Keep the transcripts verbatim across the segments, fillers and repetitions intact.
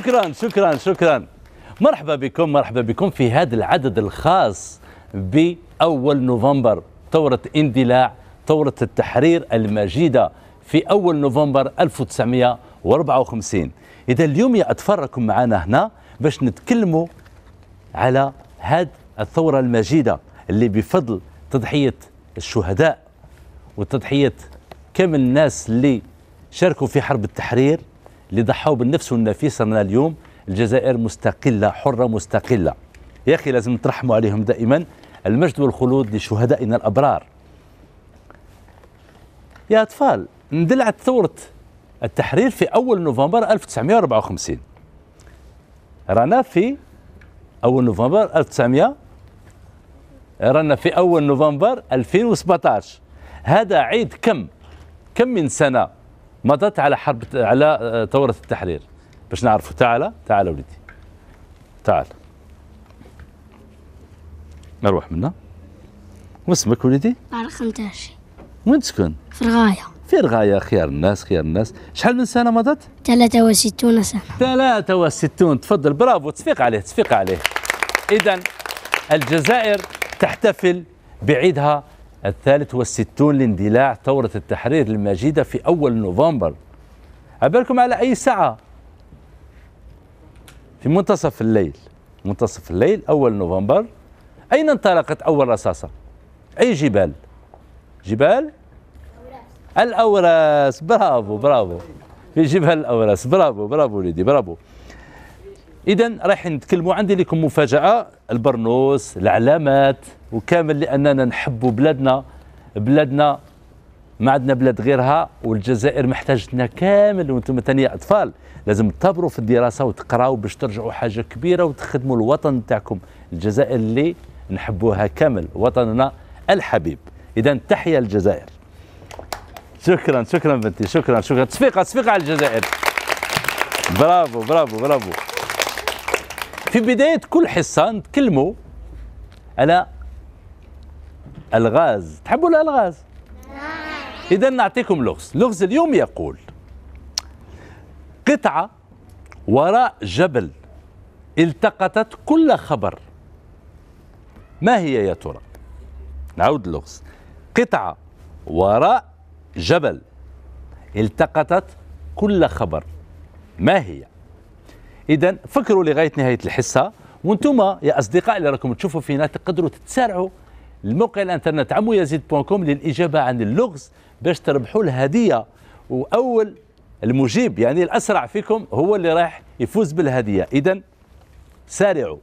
شكرا شكرا شكرا. مرحبا بكم مرحبا بكم في هذا العدد الخاص بأول نوفمبر، ثورة اندلاع، ثورة التحرير المجيدة في أول نوفمبر ألف وتسعمئة وأربعة وخمسين. إذا اليوم يا أطفال راكم معنا هنا باش نتكلموا على هذه الثورة المجيدة اللي بفضل تضحية الشهداء وتضحية كامل الناس اللي شاركوا في حرب التحرير، اللي ضحوا بالنفس والنفيس. رانا اليوم الجزائر مستقلة حرة مستقلة. يا أخي لازم نترحموا عليهم دائما. المجد والخلود لشهدائنا الأبرار. يا أطفال اندلعت ثورة التحرير في أول نوفمبر ألف وتسعمئة وأربعة وخمسين. رانا في أول نوفمبر ألف وتسعمئة، رانا في أول نوفمبر ألفين وسبعطاش. هذا عيد كم كم من سنة مضت على حرب على ثورة التحرير باش نعرفوا. تعال تعال وليدي تعال نروح منا. واسمك وليدي؟ طارق خمتاشي. وين تسكن؟ في الغاية. في الغاية. خيار الناس خيار الناس. شحال من سنة مضت؟ ثلاثة وستون سنة. ثلاثة وستون. تفضل برافو. تصفيق عليه تصفيق عليه. إذا الجزائر تحتفل بعيدها الثالث والستون لاندلاع ثورة التحرير المجيدة في أول نوفمبر. عبالكم على أي ساعة؟ في منتصف الليل. منتصف الليل أول نوفمبر. أين انطلقت أول رصاصة؟ أي جبال؟ جبال الأوراس. برافو برافو. في جبال الأوراس. برافو برافو وليدي برافو. إذا رايحين نتكلموا. عندي لكم مفاجأة. البرنوس العلامات وكامل، لأننا نحبوا بلادنا. بلادنا ما عندنا بلاد غيرها، والجزائر محتاجتنا كامل. وانتم ثاني أطفال لازم تطبروا في الدراسة وتقراوا باش ترجعوا حاجة كبيرة وتخدموا الوطن تاعكم الجزائر اللي نحبوها كامل، وطننا الحبيب. إذا تحيا الجزائر. شكرا شكرا بنتي شكرا شكرا. تصفيقة تصفيقة على الجزائر. برافو برافو برافو. في بداية كل حصة نتكلموا على الغاز. تحبوا الألغاز؟ إذا نعطيكم لغز. لغز اليوم يقول: قطعة وراء جبل التقطت كل خبر. ما هي يا ترى؟ نعود اللغز. قطعة وراء جبل التقطت كل خبر. ما هي؟ إذا فكروا لغاية نهاية الحصة. وانتم يا أصدقاء اللي راكم تشوفوا فينا تقدروا تتسارعوا الموقع الانترنت عمو يزيد دوت كوم للإجابة عن اللغز باش تربحوا الهدية. وأول المجيب يعني الأسرع فيكم هو اللي راح يفوز بالهدية. إذا سارعوا.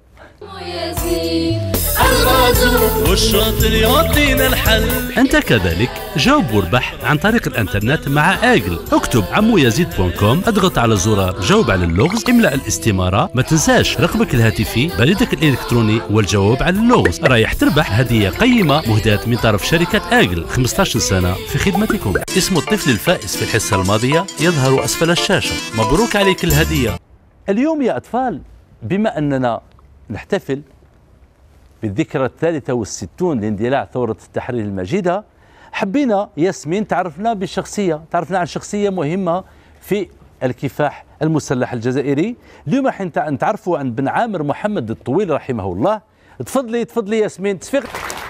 والشاطر يعطينا الحل. أنت كذلك جاوب واربح عن طريق الانترنت مع آجل. اكتب عمو يزيد دوت كوم، اضغط على زرار جاوب على اللغز، املأ الاستمارة، ما تنساش رقمك الهاتفي، بريدك الإلكتروني والجواب على اللغز. رايح تربح هدية قيمة مهداة من طرف شركة آجل. خمسطاش سنة في خدمتكم. اسم الطفل الفائز في الحصة الماضية يظهر أسفل الشاشة. مبروك عليك الهدية. اليوم يا أطفال بما أننا نحتفل بالذكرى الثالثة والستون لاندلاع ثورة التحرير المجيدة، حبينا ياسمين تعرفنا بشخصية تعرفنا عن شخصية مهمة في الكفاح المسلح الجزائري. اليوم راح نتعرفوا عن بن عامر محمد الطويل رحمه الله. تفضلي تفضلي ياسمين. تصفيق.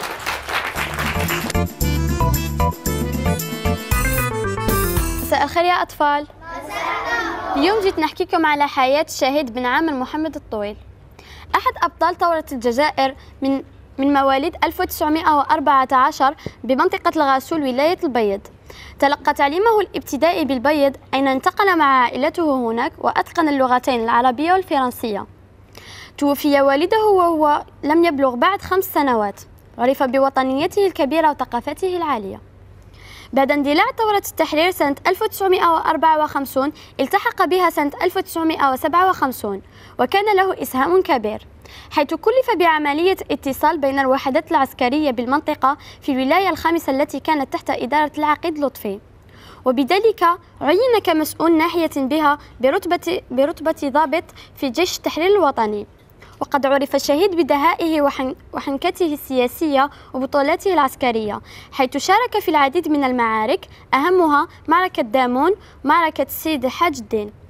مساء الخير يا أطفال. اليوم جيت نحكيكم على حياة الشهيد بن عامر محمد الطويل، أحد أبطال ثورة الجزائر من من مواليد ألف وتسعمئة وأربعة عشر بمنطقة الغاسول ولاية البيض. تلقى تعليمه الابتدائي بالبيض، أين انتقل مع عائلته هناك وأتقن اللغتين العربية والفرنسية. توفي والده وهو لم يبلغ بعد خمس سنوات. عرف بوطنيته الكبيرة وثقافته العالية. بعد اندلاع ثورة التحرير سنة ألف وتسعمئة وأربعة وخمسين التحق بها سنة ألف وتسعمئة وسبعة وخمسين، وكان له إسهام كبير، حيث كلف بعملية اتصال بين الوحدات العسكرية بالمنطقة في الولاية الخامسة التي كانت تحت إدارة العقيد لطفي، وبذلك عين كمسؤول ناحية بها برتبة, برتبة ضابط في جيش التحرير الوطني. وقد عرف الشهيد بدهائه وحنكته السياسية وبطولاته العسكرية، حيث شارك في العديد من المعارك، أهمها معركة دامون، معركة سيد حاج الدين.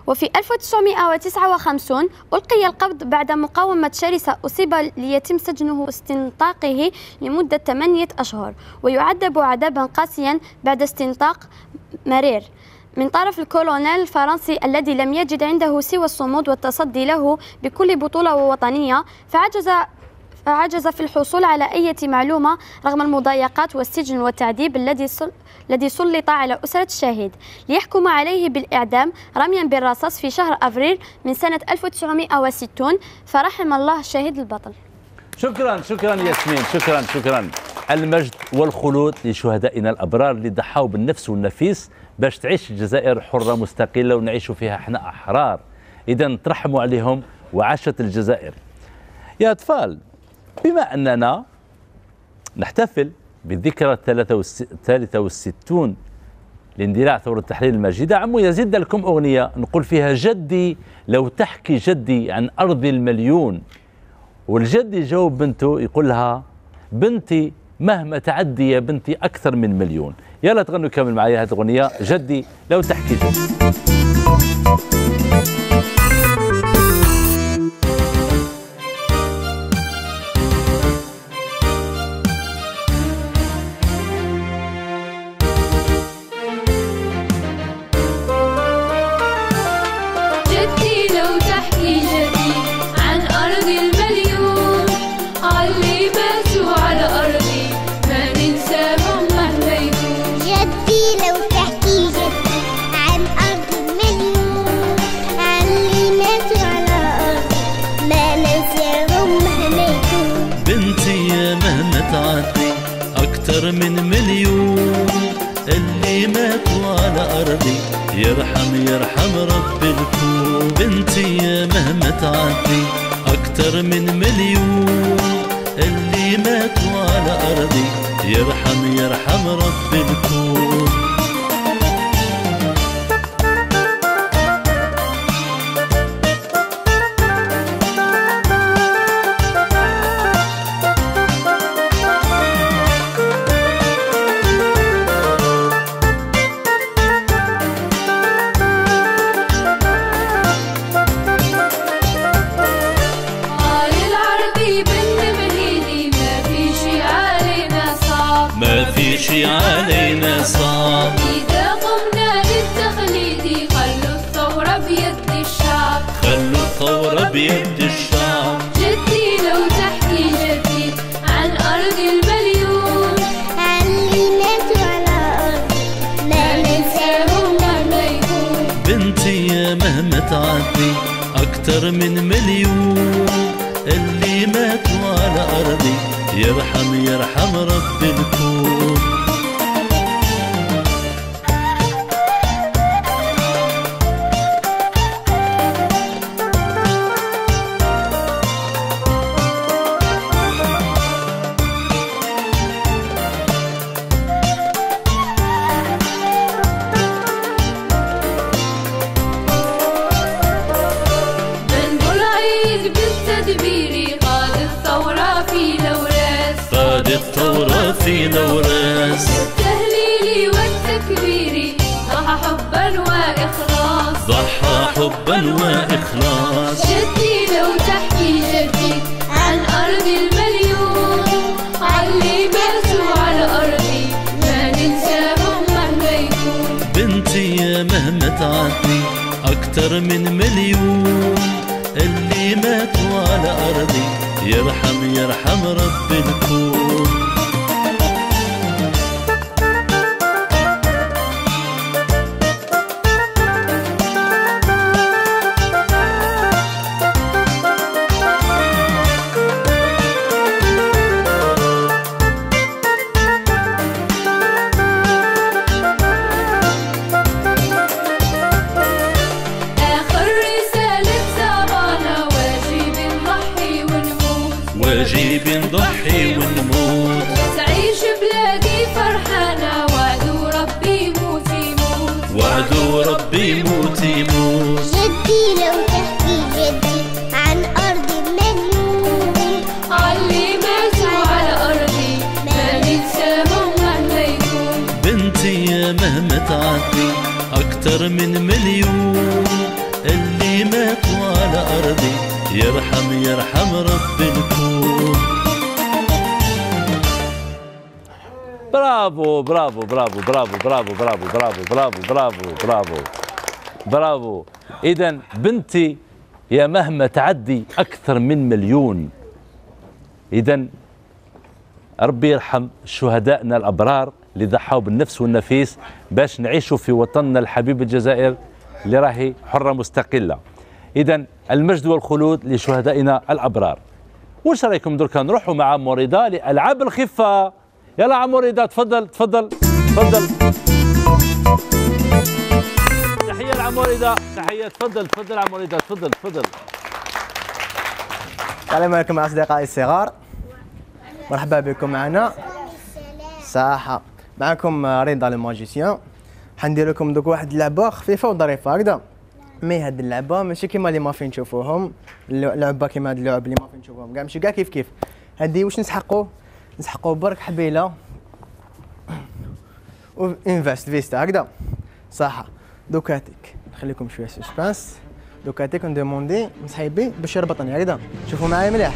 وفي ألف وتسعمائة وتسعة وخمسين ألقي القبض بعد مقاومة شرسة أصيب ليتم سجنه واستنطاقه لمدة ثمانية أشهر، ويعذب عذابا قاسيا بعد استنطاق مرير من طرف الكولونيل الفرنسي الذي لم يجد عنده سوى الصمود والتصدي له بكل بطولة ووطنية، فعجز فعجز في الحصول على أي معلومة رغم المضايقات والسجن والتعذيب الذي الذي سلط على أسرة الشهيد، ليحكم عليه بالإعدام رميا بالرصاص في شهر أبريل من سنة ألف وتسعمائة وستين، فرحم الله الشهيد البطل. شكرا شكرا ياسمين، شكرا شكرا. المجد والخلود لشهدائنا الأبرار اللي ضحوا بالنفس والنفيس باش تعيش الجزائر حرة مستقلة ونعيش فيها احنا أحرار. إذا ترحموا عليهم وعاشت الجزائر. يا أطفال، بما أننا نحتفل بالذكرى الثالثة والستون لاندلاع ثورة التحرير المجيدة، عمو يزيد لكم أغنية نقول فيها جدي لو تحكي جدي عن أرض المليون، والجد يجاوب بنته يقول لها بنتي مهما تعدي يا بنتي أكثر من مليون. يلا تغنوا كامل معايا هذه الأغنية جدي لو تحكي جدي. أكثر من مليون اللي ماتوا على أرضي، يرحم يرحم رب الكون. بنتي يا مهما تعدي أكثر من مليون اللي ماتوا على أرضي، يرحم يرحم رب الكون. علينا صعب إذا قمنا للتخليد، خلوا الثورة بيد الشعب، خلوا الثورة بيد الشعب. جدي لو تحكي جدي عن أرض المليون، عن اللي ماتوا على أرضي ما ننساهم مهما يكون. بنتي يا مهما تعدي أكثر من مليون اللي ماتوا على أرضي، يرحم يرحم رب الكون. الثورة في نوراس، التهليل والتكبير ضحى حبا وإخلاص، ضحى حبا وإخلاص. جدي لو تحكي جدي عن أرض المليون، عن اللي ماتوا على أرضي ما ننساهم مهما يكون. بنتي يا مهما تعدي أكثر من مليون اللي ماتوا على أرضي، يرحم يرحم رب الكون. واجب نضحي ونموت، تعيش بلادي فرحانة، وعدو ربي يموت يموت، وعدو ربي يموت يموت. جدي لو تحكي جدي عن أرض المليون، عاللي ماتوا على أرضي ما ننساهم مهما يكون. بنتي يا مهما تعدي أكثر من مليون اللي ماتوا على أرضي يرحم يرحم رب الكون. برافو برافو برافو برافو برافو برافو برافو برافو برافو برافو برافو. إذا بنتي يا مهما تعدي أكثر من مليون. إذا ربي يرحم شهدائنا الأبرار اللي ضحوا بالنفس والنفيس باش نعيشوا في وطننا الحبيب الجزائر اللي راهي حرة مستقلة. إذا المجد والخلود لشهدائنا الأبرار. واش رايكم دركا نروحوا مع مريضة لألعاب الخفة؟ يلا عم مريضة تفضل تفضل تفضل. تحية لعم مريضة، تحية. تفضل تفضل عم مريضة، تفضل تفضل. السلام عليكم أصدقائي الصغار، مرحبا بكم معنا. صحة معكم رضا الماجيسيان. حندير لكم دوك واحد اللعبة خفيفة وظريفة هكذا. مي هاد اللعبة ماشي كيما اللي ما فين نشوفوهم، اللعبة كيما هاد اللعب اللي ما فين نشوفوهم كاع ماشي كاع كيف كيف. هادي واش نسحقوا؟ نسحقوا برك حبيلة و انفست فيستا هكذا. صحة دوكاتيك نخليكم شوية سسبانس. دوكاتيك ندوموندي من صحيبي باش يربطني هكذا. شوفوا معايا مليح.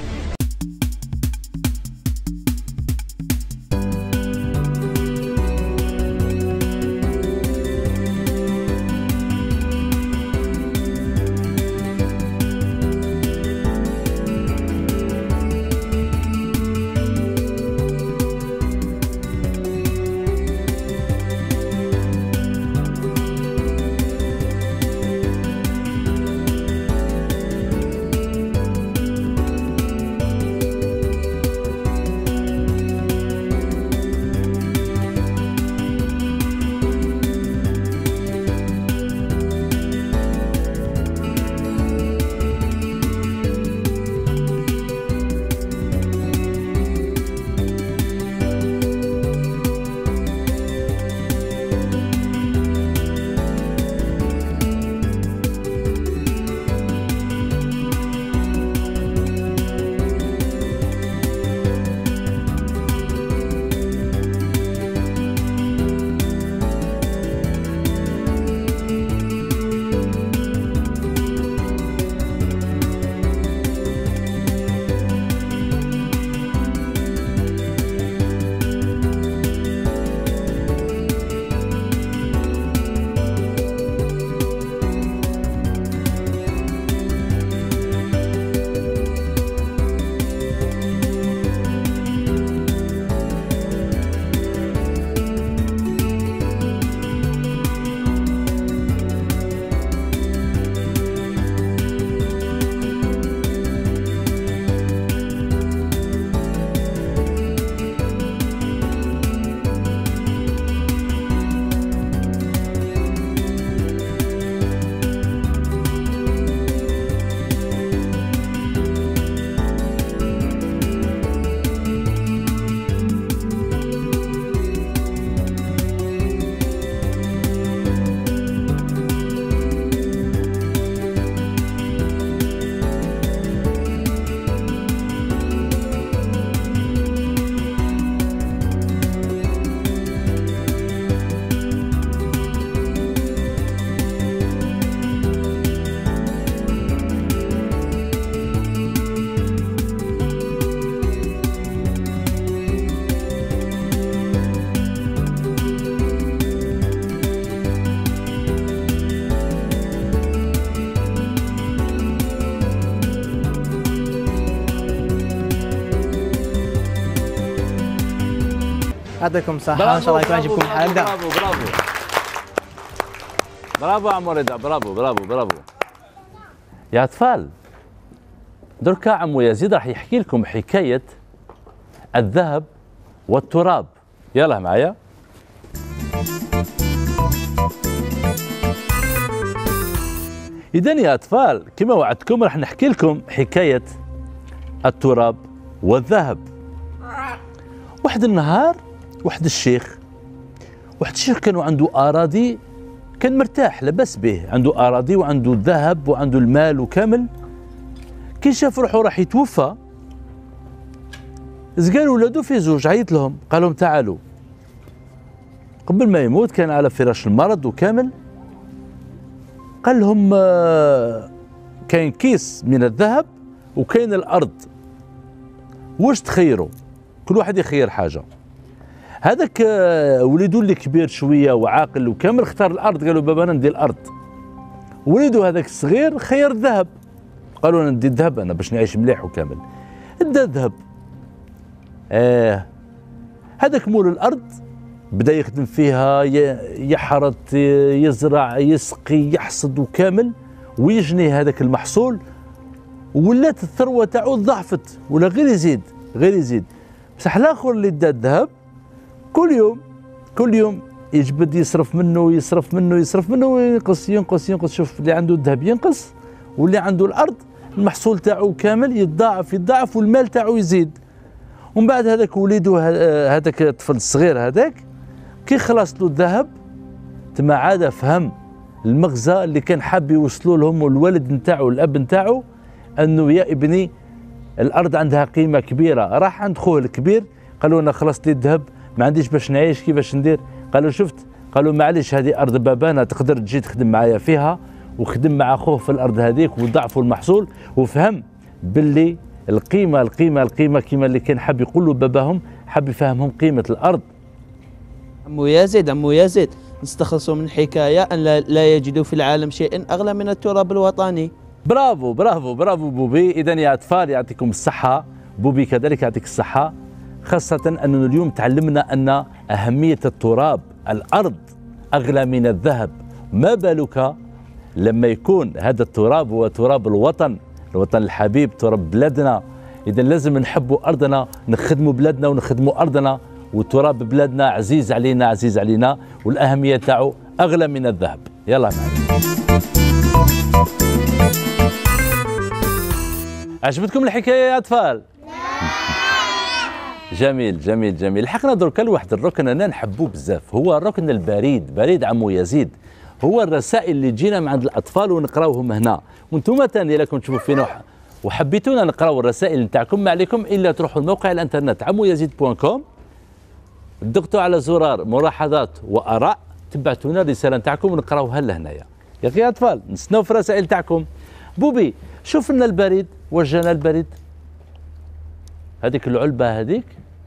يعطيكم الصحة، إن شاء الله يكون عجبكم الحال هكذا. برافو برافو برافو عم رضا، برافو برافو برافو. يا أطفال دركا عمو يزيد راح يحكي لكم حكاية الذهب والتراب. يلا معايا. إذن يا أطفال كما وعدتكم راح نحكي لكم حكاية التراب والذهب. واحد النهار واحد الشيخ واحد الشيخ كانوا عنده أراضي، كان مرتاح لاباس به، عنده أراضي وعنده الذهب وعنده المال وكامل. كي شاف روحو راح يتوفى زقال ولادو في زوج، عيط لهم قال لهم تعالوا. قبل ما يموت كان على فراش المرض وكامل، قال لهم آه كاين كيس من الذهب وكاين الارض، واش تخيروا؟ كل واحد يخير حاجه. هذاك آه وليدو اللي كبير شويه وعاقل وكامل اختار الارض، قالوا بابا انا ندي الارض. وليدو هذاك الصغير خير الذهب، قالوا انا ندي الذهب انا باش نعيش مليح وكامل. ادى الذهب. اه هذاك مول الارض بدا يخدم فيها، يحرث يزرع يسقي يحصد وكامل ويجني هذاك المحصول، ولات الثروه تاعو ضعفت ولا غير يزيد غير يزيد. بصح الاخر اللي دا الذهب كل يوم كل يوم يجبد يصرف منه يصرف منه يصرف منه وينقص ينقص ينقص. شوف اللي عنده الذهب ينقص واللي عنده الارض المحصول تاعو كامل يتضاعف يتضاعف والمال تاعو يزيد. ومن بعد هذاك وليدو هذاك الطفل الصغير هذاك كي خلص له الذهب تما عاد فهم المغزى اللي كان حاب يوصلوا لهم الوالد نتاعو الاب نتاعو، انه يا ابني الارض عندها قيمه كبيره. راح عند خوه الكبير قالوا انا خلصت لي الذهب ما عنديش باش نعيش كيفاش ندير؟ قالوا شفت، قالوا معليش هذه ارض بابانا تقدر تجي تخدم معايا فيها، وخدم مع خوه في الارض هذيك وضعفوا المحصول. وفهم باللي القيمه القيمه القيمه كيما اللي كان حاب يقول له باباهم، حاب يفهمهم قيمه الارض. عمو يزيد عمو يزيد نستخلصوا من حكايه ان لا, لا يجد في العالم شيء اغلى من التراب الوطني. برافو برافو برافو بوبي. اذا يا اطفال يعطيكم الصحه، بوبي كذلك يعطيك الصحه، خاصه اننا اليوم تعلمنا ان اهميه التراب، الارض اغلى من الذهب. ما بالك لما يكون هذا التراب هو تراب الوطن، الوطن الحبيب، تراب بلادنا. اذا لازم نحبوا ارضنا، نخدموا بلادنا ونخدموا ارضنا، وتراب بلادنا عزيز علينا عزيز علينا، والاهميه تاعو اغلى من الذهب. يلا معنا. عجبتكم الحكايه يا اطفال؟ جميل جميل جميل. لحقنا دركا لواحد الركن انا نحبوه بزاف، هو الركن البريد. بريد عمو يزيد هو الرسائل اللي تجينا من عند الاطفال ونقراوهم هنا. وانتم ثاني لكم تشوفوا فينا وحبيتونا نقراو الرسائل نتاعكم، ما عليكم الا تروحوا الموقع الانترنت عمو يزيد بوان كوم، تضغطوا على زرار ملاحظات واراء، تبعتونا الرساله نتاعكم ونقراوها لهنايا. يا اخي يا اطفال نستناو في الرسائل تاعكم. بوبي شوف لنا البريد، وجهنا البريد، هذيك العلبه هذيك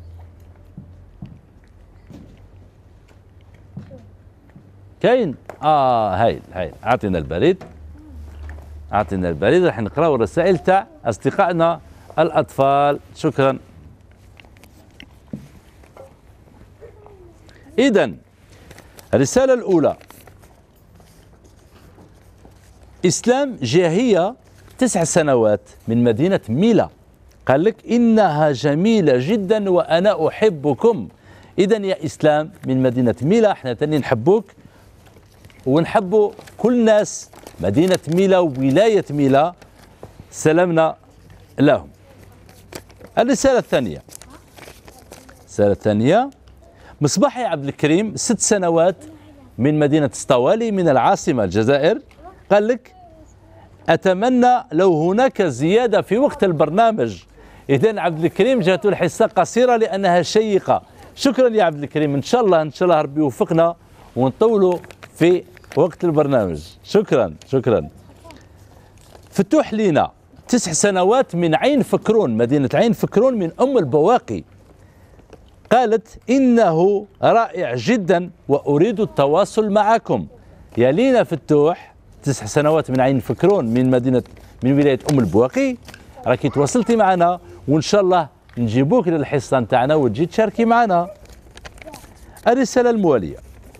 كاين. اه هايل هايل. اعطينا البريد اعطينا البريد، راح نقراو الرسائل تاع اصدقائنا الاطفال. شكرا. اذا الرساله الاولى، اسلام جاهيه تسع سنوات من مدينه ميلا، قال لك انها جميله جدا وانا احبكم. اذا يا اسلام من مدينه ميلا، احنا تاني نحبوك ونحبوا كل الناس مدينه ميلا وولايه ميلا، سلامنا لهم. الرساله الثانيه، الرساله الثانيه، مصباحي عبد الكريم ست سنوات من مدينه اسطوالي من العاصمه الجزائر، قال لك اتمنى لو هناك زياده في وقت البرنامج. اذا عبد الكريم جاته الحصه قصيره لانها شيقه. شكرا يا عبد الكريم، ان شاء الله ان شاء الله ربي يوفقنا ونطولوا في وقت البرنامج. شكرا شكرا. فتوح لينا تسع سنوات من عين فكرون، مدينه عين فكرون من ام البواقي، قالت انه رائع جدا واريد التواصل معكم. يا لينا فتوح تسع سنوات من عين فكرون من مدينه من ولايه ام البواقي، راكي تواصلتي معنا وان شاء الله نجيبوك للحصه نتاعنا وتجي تشاركي معنا. الرساله المواليه،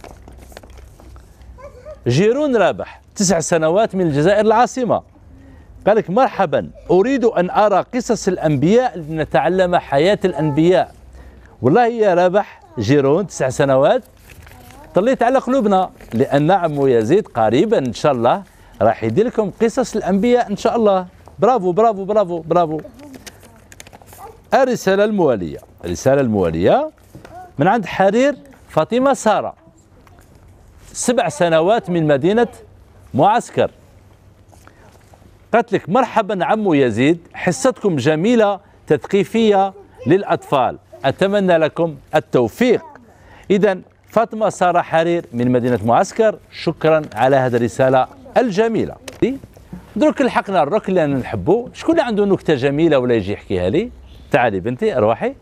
جيرون رابح تسع سنوات من الجزائر العاصمه، قال لك مرحبا، اريد ان ارى قصص الانبياء لنتعلم حياه الانبياء. والله يا رابح جيرون تسع سنوات طليت على قلوبنا، لان عمو يزيد قريبا ان شاء الله راح يدير لكم قصص الانبياء ان شاء الله. برافو برافو برافو برافو. الرساله المواليه، الرساله المواليه من عند حرير فاطمه ساره، سبع سنوات من مدينه معسكر، قالت لك مرحبا عمو يزيد، حصتكم جميله تثقيفيه للاطفال، اتمنى لكم التوفيق. اذا فاطمه ساره حرير من مدينه معسكر، شكرا على هذه الرساله الجميله. درك لحقنا الركن اللي انا نحبه. شكون اللي عنده نكته جميله ولا يجي يحكيها لي؟ تعالي بنتي ارواحي.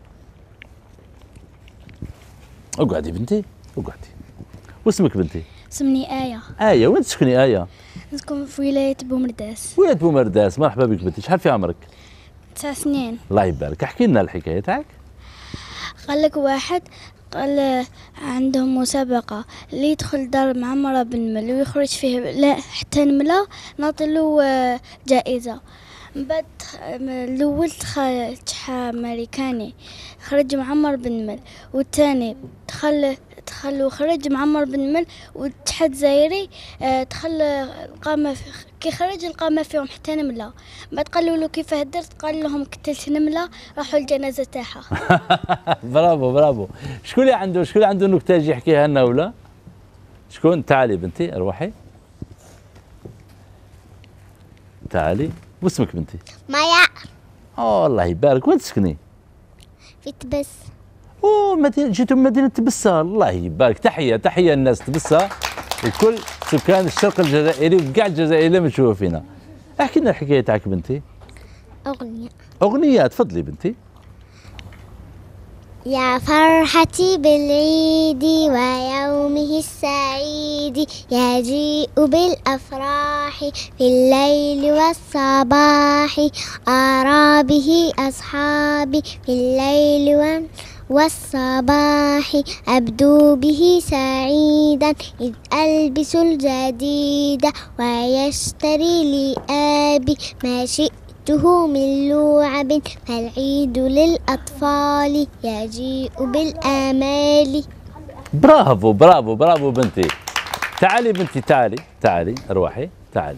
اقعدي بنتي اقعدي. واسمك بنتي؟ اسمني آية. آية. وين تسكني آية؟ نسكن في ولاية بومرداس. ولاية بومرداس. مرحبا بك بنتي. شحال في عمرك؟ تسع سنين. الله يبارك. احكي لنا الحكايه تاعك. قال لك واحد قال عندهم مسابقة اللي يدخل دار معمرة بالنمل ويخرج فيه لا حتى نملة نعطيلو جائزة. من بعد الأول دخل شحال أمريكاني خرج معمر بالنمل، والثاني دخل دخل وخرج معمر بالنمل، والاتحاد الجزائري دخل القامة كي خرج القامة فيهم حتى نملة. بعد قالوا له كيف هدرت؟ قال لهم قتلت نملة، راحوا الجنازة تاعها. برافو برافو. شكون اللي عنده شكون اللي عنده نكتة يجي يحكيها لنا ولا؟ شكون؟ تعالي بنتي اروحي. تعالي. واسمك بنتي؟ مايا. اوه الله يبارك. وين تسكني؟ في تبس. اوه مدينة جيتوا من مدينة تبسة. الله يبارك. تحية تحية الناس تبسة وكل سكان الشرق الجزائري وكاع الجزائريين اللي بتشوفوا فينا. احكي لنا الحكاية تاعك بنتي. أغنية. أغنية. تفضلي بنتي. يا فرحتي بالعيد ويومه السعيد يجيء بالأفراح في الليل والصباح أرى به أصحابي في الليل والصباح أبدو به سعيدا إذ ألبس الجديد ويشتري لي أبي ما شئت من لعب فالعيد للأطفال يجيء بالآمال. برافو برافو برافو بنتي. تعالي بنتي تعالي تعالي اروحي. تعالي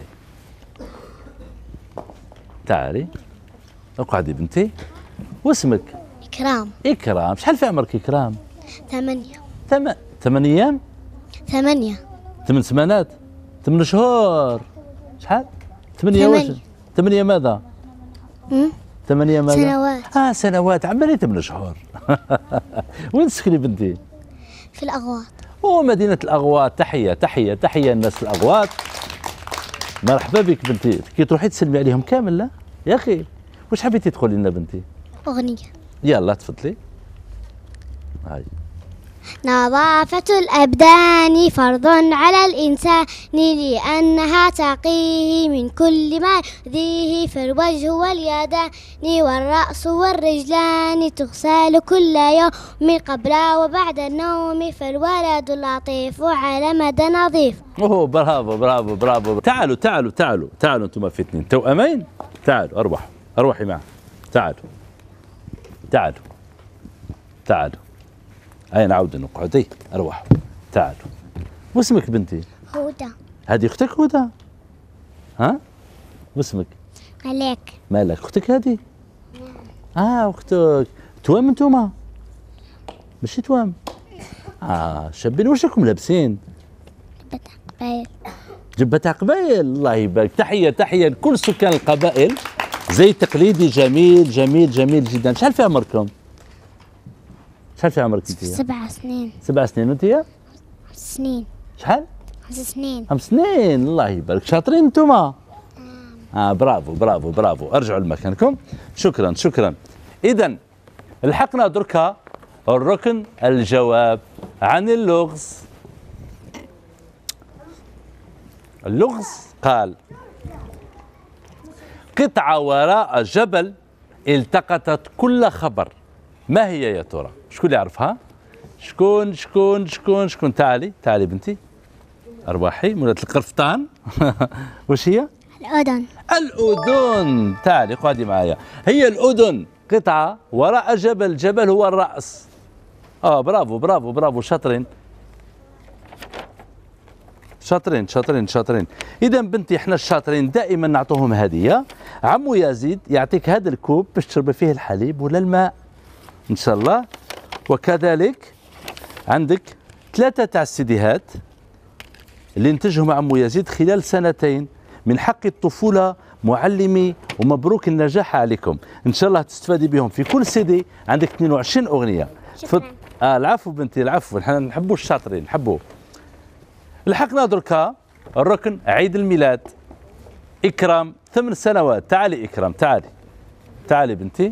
تعالي اقعدي بنتي. واسمك؟ إكرام. إكرام. شحال في عمرك إكرام؟ ثمانية. ثم ثمان أيام؟ ثمانية. ثمان سمانات؟ ثمان شهور؟ شحال؟ ثمانية. واش؟ ثمانية ماذا؟ امم ثمانية ماذا؟ سنوات. اه سنوات. عمالي ثمان شهور. وين تسكني بنتي؟ في الأغواط. اوه مدينة الأغواط. تحية تحية تحية الناس الأغواط. مرحبا بك بنتي. كي تروحي تسلمي عليهم كامل لا؟ يا أخي واش حبيتي تقولي لنا بنتي؟ أغنية. يلا تفضلي. هاي. نظافة الأبدان فرض على الإنسان لأنها تقيه من كل ما يؤذيه، فالوجه واليدان والرأس والرجلان تغسل كل يوم قبل وبعد النوم، فالولد اللطيف على مدى نظيف. اوه برافو برافو برافو. تعالوا تعالوا تعالوا تعالوا انتم في اثنين توأمين. تعالوا اربحوا اروحي معه. تعالوا تعالوا تعالوا. هيا نعود نقعدي. اروحوا تعالوا. واسمك بنتي؟ هدى. هذه اختك هدى؟ ها؟ واسمك؟ ملاك. مالك اختك هذه؟ اه اختك. توام انتوما؟ ماشي توام؟ اه شابين. واش راكم لابسين؟ جبة قبايل. جبة قبايل. الله يبارك. تحية تحية لكل سكان القبائل. زي تقليدي جميل جميل جميل جدا. شحال في عمركم؟ شحال في عمرك انت؟ سبع سنين. سبع سنين. وانت؟ خمس سنين. شحال؟ خمس سنين. خمس سنين. الله يبارك. شاطرين انتوما. اه برافو برافو برافو. ارجعوا لمكانكم. شكرا شكرا. اذا لحقنا دركا الركن الجواب عن اللغز. اللغز قال قطعة وراء جبل التقطت كل خبر. ما هي يا ترى؟ شكون اللي يعرفها؟ شكون شكون شكون شكون؟ تعالي تعالي بنتي. ارواحي مولات القرفطان. واش هي؟ الأذن. الأذن. تعالي قعدي معايا. هي الأذن قطعة وراء جبل. الجبل هو الرأس. اه برافو برافو برافو. شاطرين شاطرين شاطرين شاطرين. إذا بنتي احنا الشاطرين دائما نعطوهم هدية. عمو يزيد يعطيك هذا الكوب باش تشربي فيه الحليب ولا الماء إن شاء الله. وكذلك عندك ثلاثة تاع السيديهات اللي انتجهم عمو يزيد خلال سنتين من حق الطفولة. معلمي ومبروك النجاح عليكم. إن شاء الله تستفادي بهم. في كل سيدي عندك اثنين وعشرين أغنية. شكرا. آه العفو بنتي العفو. نحن نحبوا الشاطرين نحبوا. لحقنا دركا الركن عيد الميلاد. إكرام ثمان سنوات. تعالي إكرام، تعالي تعالي بنتي،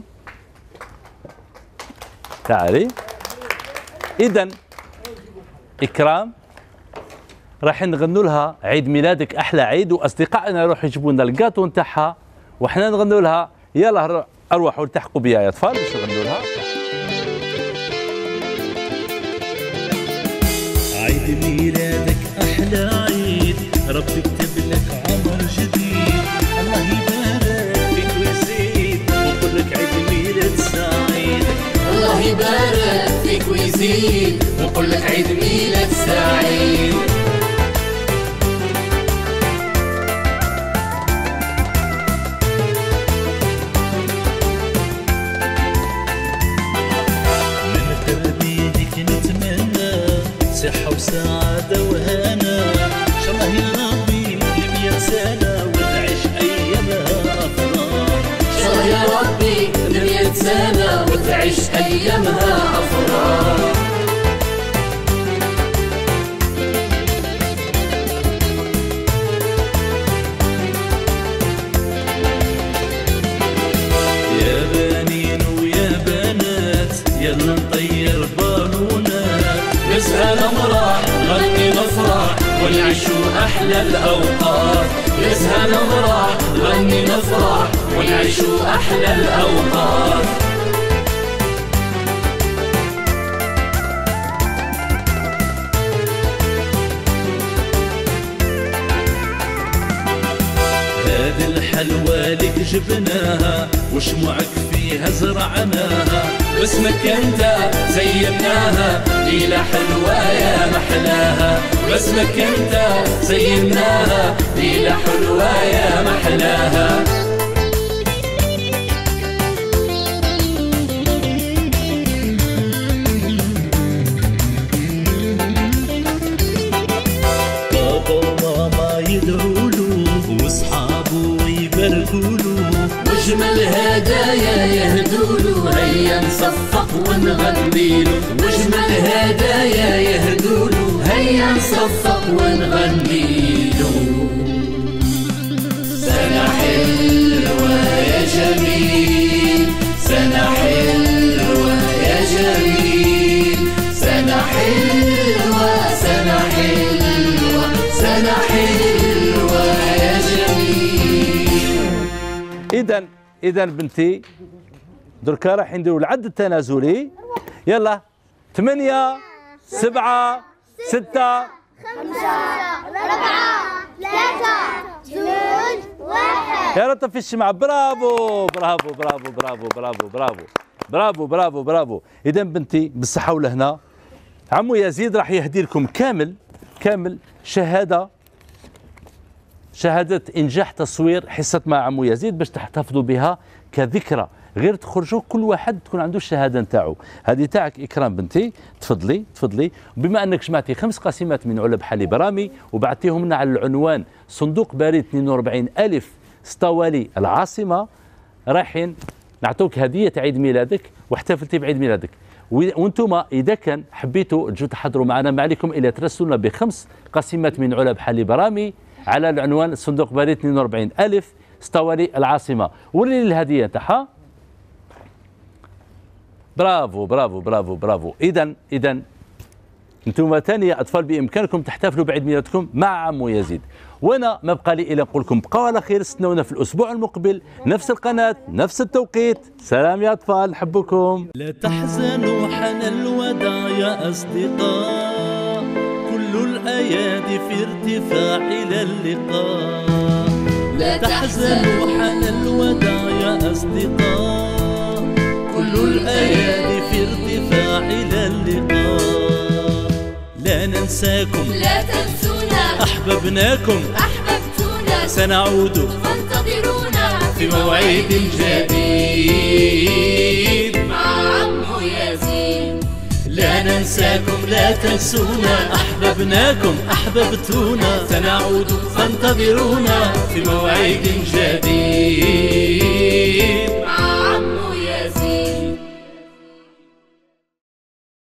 تعالي. إذا إكرام راح نغنوا لها عيد ميلادك أحلى عيد، وأصدقائنا يروحوا يجيبوا لنا الكاطو نتاعها وحنا نغنوا لها. يلا أروحوا التحقوا بها يا أطفال باش نغنوا لها. عيد ميلادك أحلى عيد، ربي يكتب لك عمر جديد، الله يبارك فيك ويزيد ويقول لك عيد ميلاد سعيد. الله يبارك فيك ويزيد ويقول لك عيد ميلاد سعيد. من تربيتك نتمنى صحة وسعادة وهنا، إن شاء الله يا ربي لمية سنة وتعيش أيامها أفراح. إن شاء الله يا ربي لمية سنة وتعيش أيامها أفراح. يا بنين ويا بنات يلا نطير بالونات، نسهى نمرح نغني نفرح ونعيشوا أحلى الأوقات. نسهى نمرح نغني نفرح ونعيشوا أحلى الأوقات. هذه الحلوى لك جبناها وشموعك فيها زرعناها، باسمك انت زيناها ليلة حلوة يا محلاها. باسمك انت زيناها ليلة حلوة يا محلاها. بابا وماما يدعوله واصحابه يباركوله، واجمل هدايا يهدوله هيا نصفق ونغنيله. واجمل هدايا يهدوله هيا نصفق ونغنيله. سنة حلوة يا جميل، سنة حلوة يا جميل، سنة حلوة سنة حلوة سنة حلوة يا جميل. إذا إذا بنتي دركا راح نديروا العد التنازلي. يلا ثمانية سبعة ستة خمسة أربعة ثلاثة اثنين واحد. يا لطف في الشمع. برافو برافو برافو برافو برافو برافو برافو برافو برافو. إذا بنتي بالصحة والهنا، عمو يزيد راح يهدي لكم كامل كامل شهادة شهادة إنجاح تصوير حصة مع عمو يزيد باش تحتفظوا بها كذكرى، غير تخرجوا كل واحد تكون عنده الشهادة نتاعو. هذه تاعك إكرام بنتي، تفضلي تفضلي. بما أنك جمعتي خمس قسيمات من علب حليب برامي وبعثتيهم لنا على العنوان صندوق بريد اثنين وأربعين ألف اسطوالي العاصمة، رايحين نعطوك هدية عيد ميلادك واحتفلتي بعيد ميلادك. وانتم اذا كان حبيتوا تجوا تحضروا معنا، ما عليكم الا ترسلونا بخمس قسيمات من علب حليب برامي على العنوان صندوق بريد اثنين وأربعين ألف اسطوالي العاصمه. وريني الهديه تاعها. برافو برافو برافو برافو. اذا اذا انتم ثاني اطفال بامكانكم تحتفلوا بعيد ميلادكم مع عمو يزيد. وانا ما بقى لي الا نقول لكم بقاو على خير، استنونا في الاسبوع المقبل نفس القناه نفس التوقيت. سلام يا اطفال، نحبكم. لا تحزنوا حان الوداع يا اصدقاء، كل الايادي في ارتفاع الى اللقاء. لا تحزنوا حان الوداع يا اصدقاء، كل الايادي في ارتفاع الى اللقاء. لا ننساكم لا تنسونا، أحببناكم أحببتونا، سنعود فانتظرونا في موعد جديد مع عمو يزيد. لا ننساكم لا تنسونا، أحببناكم أحببتونا، سنعود فانتظرونا في موعد جديد.